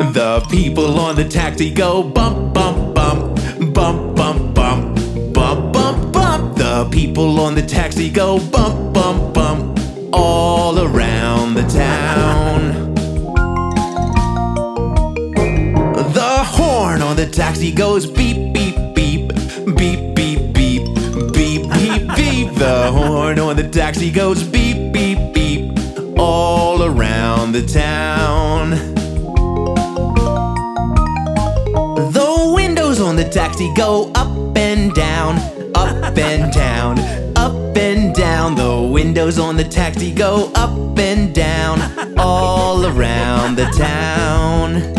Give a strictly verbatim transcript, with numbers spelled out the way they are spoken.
The people on the taxi go bump, bump, bump, bump, bump, bump, bump, bump, bump. The people on the taxi go bump, bump, bump, all around the town. The horn on the taxi goes beep, beep, beep, beep, beep, beep, beep, beep, beep. The horn on the taxi goes beep, beep, beep, all around the town. The windows on the taxi go up and down, up and down, up and down. The windows on the taxi go up and down, all around the town.